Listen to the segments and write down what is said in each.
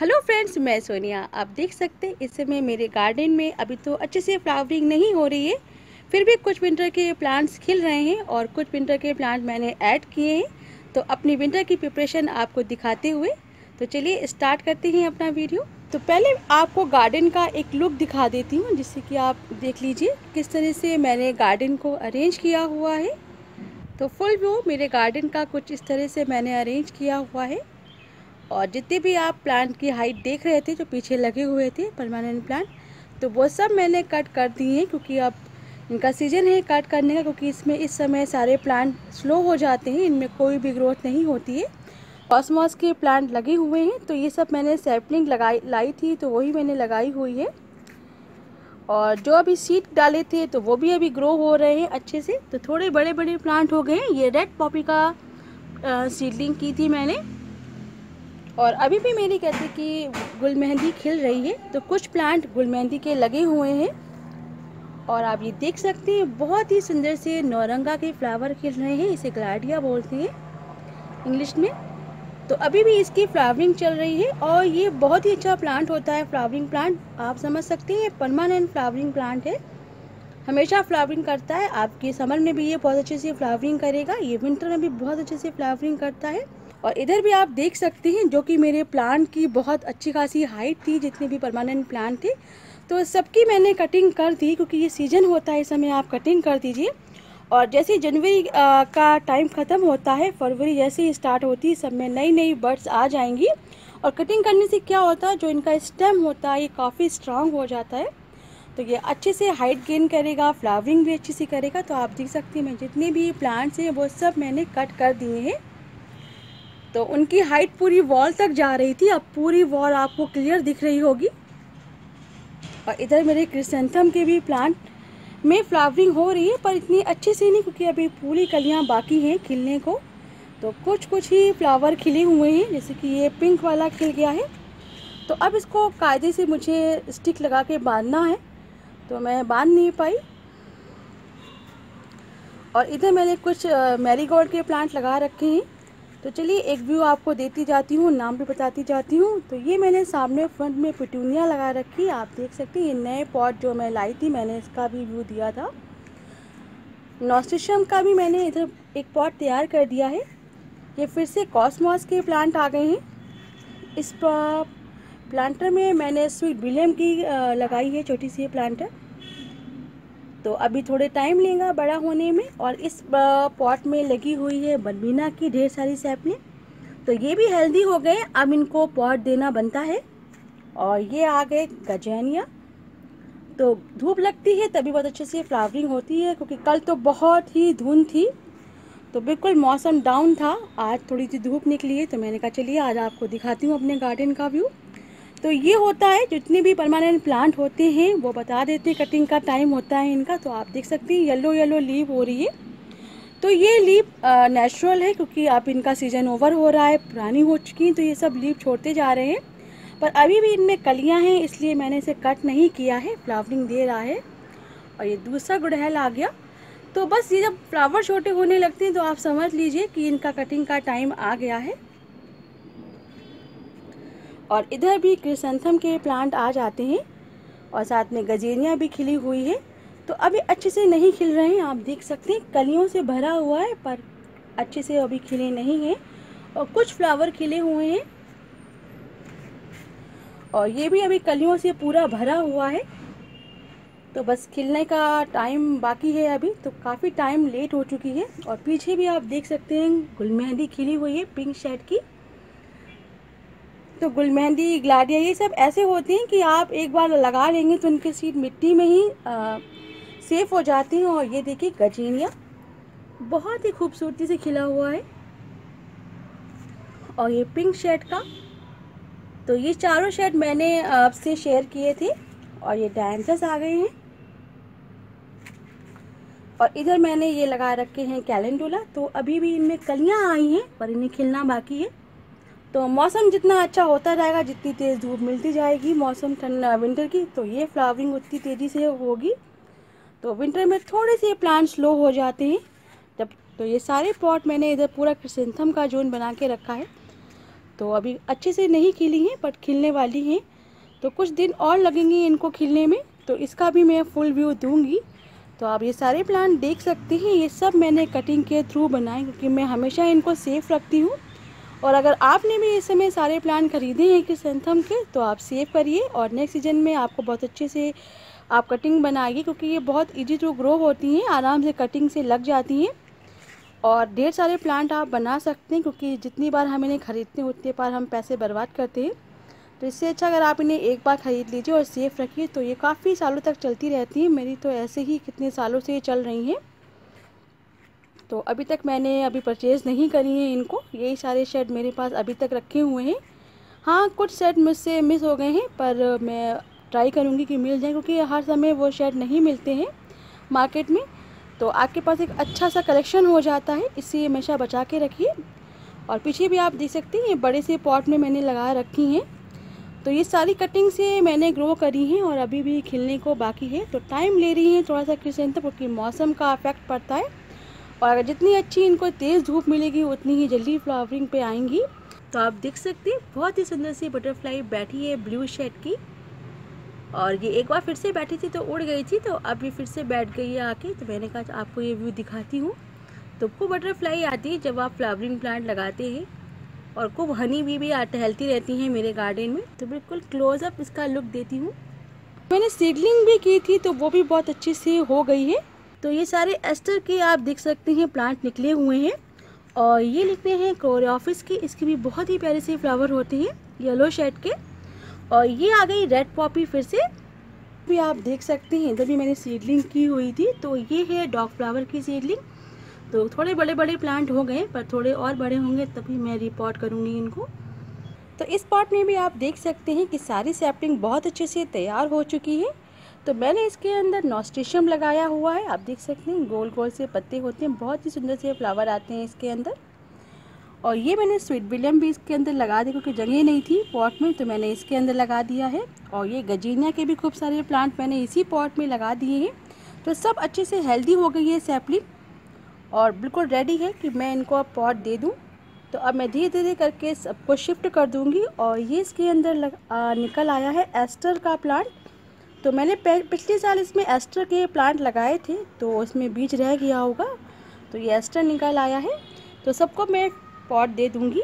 Hello friends, मैं सोनिया। आप देख सकते हैं इस समय मेरे गार्डन में अभी तो अच्छे से फ्लावरिंग नहीं हो रही है, फिर भी कुछ विंटर के प्लांट्स खिल रहे हैं और कुछ विंटर के प्लांट मैंने ऐड किए हैं। तो अपनी विंटर की प्रिपरेशन आपको दिखाते हुए तो चलिए स्टार्ट करते हैं अपना वीडियो। तो पहले आपको गार्डन का एक लुक दिखा देती हूँ, जिससे कि आप देख लीजिए किस तरह से मैंने गार्डन को अरेंज किया हुआ है। तो फुल व्यू मेरे गार्डन का कुछ इस तरह से मैंने अरेंज किया हुआ है। और जितने भी आप प्लांट की हाइट देख रहे थे जो पीछे लगे हुए थे परमानेंट प्लांट, तो वो सब मैंने कट कर दिए हैं, क्योंकि अब इनका सीज़न है कट करने का। क्योंकि इसमें इस समय सारे प्लांट स्लो हो जाते हैं, इनमें कोई भी ग्रोथ नहीं होती है। कॉस्मॉस के प्लांट लगे हुए हैं, तो ये सब मैंने सैपलिंग लाई थी, तो वही मैंने लगाई हुई है। और जो अभी सीड डाले थे तो वो भी अभी ग्रो हो रहे हैं अच्छे से। तो थोड़े बड़े बड़े प्लांट हो गए हैं। ये रेड पॉपी का सीडलिंग की थी मैंने। और अभी भी मेरी कहते कि गुल मेहंदी खिल रही है, तो कुछ प्लांट गुल मेहंदी के लगे हुए हैं। और आप ये देख सकते हैं बहुत ही सुंदर से नौरंगा के फ्लावर खिल रहे हैं, इसे ग्लैडिया बोलते हैं इंग्लिश में। तो अभी भी इसकी फ्लावरिंग चल रही है और ये बहुत ही अच्छा प्लांट होता है। फ्लावरिंग प्लांट आप समझ सकते हैं, परमानेंट फ्लावरिंग प्लांट है, हमेशा फ्लावरिंग करता है। आपके समर में भी ये बहुत अच्छे से फ्लावरिंग करेगा, ये विंटर में भी बहुत अच्छे से फ्लावरिंग करता है। और इधर भी आप देख सकते हैं जो कि मेरे प्लांट की बहुत अच्छी खासी हाइट थी, जितने भी परमानेंट प्लांट थे, तो सबकी मैंने कटिंग कर दी। क्योंकि ये सीज़न होता है, इस समय आप कटिंग कर दीजिए। और जैसे जनवरी का टाइम ख़त्म होता है, फरवरी जैसे ही स्टार्ट होती है, सब में नई नई बर्ड्स आ जाएंगी। और कटिंग करने से क्या होता है, जो इनका स्टेम होता है ये काफ़ी स्ट्रांग हो जाता है, तो ये अच्छे से हाइट गेन करेगा, फ्लावरिंग भी अच्छी सी करेगा। तो आप देख सकते हैं मैं जितने भी प्लांट्स हैं वो सब मैंने कट कर दिए हैं। तो उनकी हाइट पूरी वॉल तक जा रही थी, अब पूरी वॉल आपको क्लियर दिख रही होगी। और इधर मेरे क्रिसेंथम के भी प्लांट में फ्लावरिंग हो रही है, पर इतनी अच्छे से नहीं, क्योंकि अभी पूरी कलियां बाकी हैं खिलने को। तो कुछ ही फ्लावर खिले हुए हैं, जैसे कि ये पिंक वाला खिल गया है। तो अब इसको कायदे से मुझे स्टिक लगा के बांधना है, तो मैं बांध नहीं पाई। और इधर मैंने कुछ मैरीगोल्ड के प्लांट लगा रखे हैं। तो चलिए एक व्यू आपको देती जाती हूँ, नाम भी बताती जाती हूँ। तो ये मैंने सामने फ्रंट में पिटूनिया लगा रखी, आप देख सकते हैं। ये नए पॉट जो मैं लाई थी, मैंने इसका भी व्यू दिया था। नॉस्टिशियम का भी मैंने इधर एक पॉट तैयार कर दिया है। ये फिर से कॉस्मॉस के प्लांट आ गए हैं। इस प्लांटर में मैंने स्वीट विलियम की लगाई है, छोटी सी प्लांटर। तो अभी थोड़े टाइम लेगा बड़ा होने में। और इस पॉट में लगी हुई है बर्बीना की ढेर सारी सैपलिंग, तो ये भी हेल्दी हो गए, अब इनको पॉट देना बनता है। और ये आ गए गजेनिया। तो धूप लगती है तभी बहुत अच्छे से फ्लावरिंग होती है, क्योंकि कल तो बहुत ही धुंध थी, तो बिल्कुल मौसम डाउन था। आज थोड़ी सी धूप निकली है, तो मैंने कहा चलिए आज आपको दिखाती हूँ अपने गार्डन का व्यू। तो ये होता है, जितने भी परमानेंट प्लांट होते हैं वो बता देते हैं कटिंग का टाइम होता है इनका। तो आप देख सकते हैं येलो येलो लीव हो रही है, तो ये लीव नेचुरल है, क्योंकि अब इनका सीज़न ओवर हो रहा है, पुरानी हो चुकी हैं, तो ये सब लीव छोड़ते जा रहे हैं। पर अभी भी इनमें कलियां हैं, इसलिए मैंने इसे कट नहीं किया है, फ्लावरिंग दे रहा है। और ये दूसरा गुड़हल आ गया। तो बस ये जब फ्लावर छोटे होने लगते हैं तो आप समझ लीजिए कि इनका कटिंग का टाइम आ गया है। और इधर भी क्रिसेंथम के प्लांट आ जाते हैं, और साथ में गजेनिया भी खिली हुई है। तो अभी अच्छे से नहीं खिल रहे हैं, आप देख सकते हैं कलियों से भरा हुआ है, पर अच्छे से अभी खिले नहीं हैं। और कुछ फ्लावर खिले हुए हैं, और ये भी अभी कलियों से पूरा भरा हुआ है। तो बस खिलने का टाइम बाकी है अभी, तो काफ़ी टाइम लेट हो चुकी है। और पीछे भी आप देख सकते हैं गुल मेहंदी खिली हुई है पिंक शेड की। तो गुल मेहंदी, ग्लैडिया, ये सब ऐसे होते हैं कि आप एक बार लगा लेंगे तो उनके सीड मिट्टी में ही सेफ हो जाती हैं। और ये देखिए गजेनिया बहुत ही खूबसूरती से खिला हुआ है, और ये पिंक शेड का। तो ये चारों शेड मैंने आपसे शेयर किए थे। और ये डायंथस आ गए हैं। और इधर मैंने ये लगा रखे हैं कैलेंडुला। तो अभी भी इनमें कलियां आई हैं, पर इन्हें खिलना बाकी है। तो मौसम जितना अच्छा होता जाएगा, जितनी तेज़ धूप मिलती जाएगी मौसम ठंडा विंटर की, तो ये फ्लावरिंग उतनी तेज़ी से होगी। तो विंटर में थोड़े से प्लांट स्लो हो जाते हैं जब। तो ये सारे पॉट मैंने इधर पूरा क्रिसेंथम का जोन बना के रखा है। तो अभी अच्छे से नहीं खिली हैं बट खिलने वाली हैं, तो कुछ दिन और लगेंगे इनको खिलने में, तो इसका भी मैं फुल व्यू दूंगी। तो आप ये सारे प्लांट देख सकते हैं, ये सब मैंने कटिंग के थ्रू बनाए क्योंकि मैं हमेशा इनको सेफ़ रखती हूँ। और अगर आपने भी इस समय सारे प्लांट खरीदे हैं क्रिसैंथम के तो आप सेव करिए और नेक्स्ट सीजन में आपको बहुत अच्छे से आप कटिंग बनाइए, क्योंकि ये बहुत इजी टू ग्रो होती हैं, आराम से कटिंग से लग जाती हैं और ढेर सारे प्लांट आप बना सकते हैं, क्योंकि जितनी बार हम इन्हें खरीदते हैं उतनी बार हम पैसे बर्बाद करते हैं। तो इससे अच्छा अगर आप इन्हें एक बार ख़रीद लीजिए और सेफ़ रखिए तो ये काफ़ी सालों तक चलती रहती हैं। मेरी तो ऐसे ही कितने सालों से ये चल रही हैं। तो अभी तक मैंने परचेज़ नहीं करी हैं इनको, यही सारे शेड मेरे पास अभी तक रखे हुए हैं। हाँ, कुछ शेड मुझसे मिस हो गए हैं पर मैं ट्राई करूँगी कि मिल जाए, क्योंकि हर समय वो शेड नहीं मिलते हैं मार्केट में। तो आपके पास एक अच्छा सा कलेक्शन हो जाता है, इसे हमेशा बचा के रखिए। और पीछे भी आप देख सकते हैं ये बड़े से पॉट में मैंने लगा रखी हैं। तो ये सारी कटिंग से मैंने ग्रो करी हैं और अभी भी खिलने को बाकी है, तो टाइम ले रही हैं थोड़ा सा क्रिसैंथम, क्योंकि मौसम का इफेक्ट पड़ता है। और अगर जितनी अच्छी इनको तेज़ धूप मिलेगी उतनी ही जल्दी फ्लावरिंग पे आएंगी। तो आप देख सकते हैं बहुत ही सुंदर सी बटरफ्लाई बैठी है ब्लू शेड की, और ये एक बार फिर से बैठी थी तो उड़ गई थी, तो अभी फिर से बैठ गई है आके। तो मैंने कहा आपको ये व्यू दिखाती हूँ। तो खूब बटरफ्लाई आती है जब आप फ्लावरिंग प्लांट लगाते हैं, और खूब हनी भी टहलती रहती हैं मेरे गार्डन में। तो बिल्कुल क्लोजअप इसका लुक देती हूँ। मैंने सीडलिंग भी की थी तो वो भी बहुत अच्छे से हो गई है। तो ये सारे एस्टर के आप देख सकते हैं प्लांट निकले हुए हैं, और ये निकले हैं कोरियोप्सिस के, इसके भी बहुत ही प्यारे से फ्लावर होते हैं येलो शेड के। और ये आ गई रेड पॉपी फिर से भी आप देख सकते हैं, इधर भी मैंने सीडलिंग की हुई थी। तो ये है डॉग फ्लावर की सीडलिंग। तो थोड़े बड़े बड़े प्लांट हो गए पर थोड़े और बड़े होंगे तभी मैं रिपोर्ट करूँगी इनको। तो इस पॉट में भी आप देख सकते हैं कि सारी सैपलिंग बहुत अच्छे से तैयार हो चुकी है। तो मैंने इसके अंदर नॉस्ट्रेशियम लगाया हुआ है, आप देख सकते हैं गोल गोल से पत्ते होते हैं, बहुत ही सुंदर से फ्लावर आते हैं इसके अंदर। और ये मैंने स्वीट विलियम भी इसके अंदर लगा दिया, क्योंकि जगह नहीं थी पॉट में तो मैंने इसके अंदर लगा दिया है। और ये गजीनिया के भी खूब सारे प्लांट मैंने इसी पॉट में लगा दिए हैं। तो सब अच्छे से हेल्दी हो गई है सैपलिंग और बिल्कुल रेडी है कि मैं इनको अब पॉट दे दूँ। तो अब मैं धीरे धीरे करके सबको शिफ्ट कर दूँगी। और ये इसके अंदर निकल आया है एस्टर का प्लांट। तो मैंने पिछले साल इसमें एस्टर के प्लांट लगाए थे तो उसमें बीज रह गया होगा, तो ये एस्टर निकल आया है। तो सबको मैं पॉट दे दूँगी।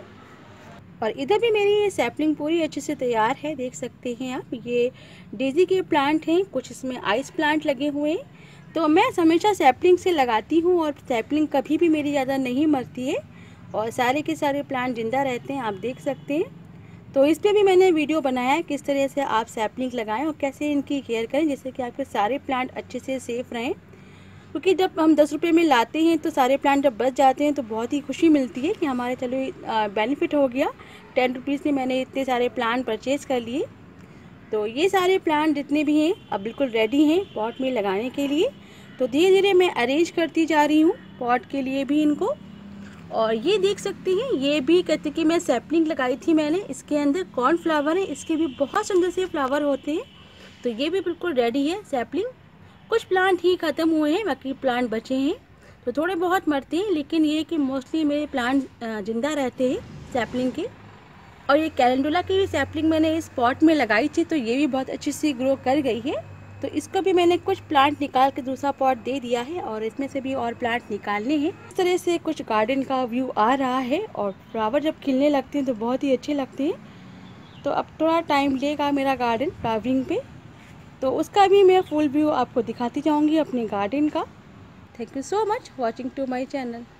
और इधर भी मेरी ये सैपलिंग पूरी अच्छे से तैयार है, देख सकते हैं आप। ये डेजी के प्लांट हैं, कुछ इसमें आइस प्लांट लगे हुए हैं। तो मैं हमेशा सैपलिंग से लगाती हूँ और सैपलिंग कभी भी मेरी ज़्यादा नहीं मरती है और सारे के सारे प्लांट जिंदा रहते हैं, आप देख सकते हैं। तो इस पर भी मैंने वीडियो बनाया है किस तरह से आप सैपलिंग लगाएं और कैसे इनकी केयर करें जिससे कि आपके सारे प्लांट अच्छे से सेफ़ रहें। क्योंकि जब हम 10 रुपये में लाते हैं तो सारे प्लांट जब बच जाते हैं तो बहुत ही खुशी मिलती है कि हमारे चलो बेनिफिट हो गया, 10 रुपीज़ में मैंने इतने सारे प्लांट परचेज़ कर लिए। तो ये सारे प्लांट जितने भी हैं अब बिल्कुल रेडी हैं पॉट में लगाने के लिए। तो धीरे धीरे मैं अरेंज करती जा रही हूँ पॉट के लिए भी इनको। और ये देख सकते हैं ये भी कहते कि मैं सैपलिंग लगाई थी मैंने, इसके अंदर कॉर्न फ्लावर है, इसके भी बहुत सुंदर से फ्लावर होते हैं। तो ये भी बिल्कुल रेडी है सैपलिंग। कुछ प्लांट ही ख़त्म हुए हैं, बाकी प्लांट बचे हैं, तो थोड़े बहुत मरते हैं, लेकिन ये कि मोस्टली मेरे प्लांट ज़िंदा रहते हैं सैपलिंग के। और ये कैलेंडुला की भी सैपलिंग मैंने इस पॉट में लगाई थी तो ये भी बहुत अच्छी सी ग्रो कर गई है। तो इसको भी मैंने कुछ प्लांट निकाल के दूसरा पॉट दे दिया है और इसमें से भी और प्लांट निकालने हैं। इस तरह से कुछ गार्डन का व्यू आ रहा है और फ्लावर जब खिलने लगते हैं तो बहुत ही अच्छे लगते हैं। तो अब थोड़ा टाइम लेगा मेरा गार्डन फ्लावरिंग पे, तो उसका भी मैं फुल व्यू आपको दिखाती जाऊंगी अपने गार्डन का। Thank you so much watching to my channel.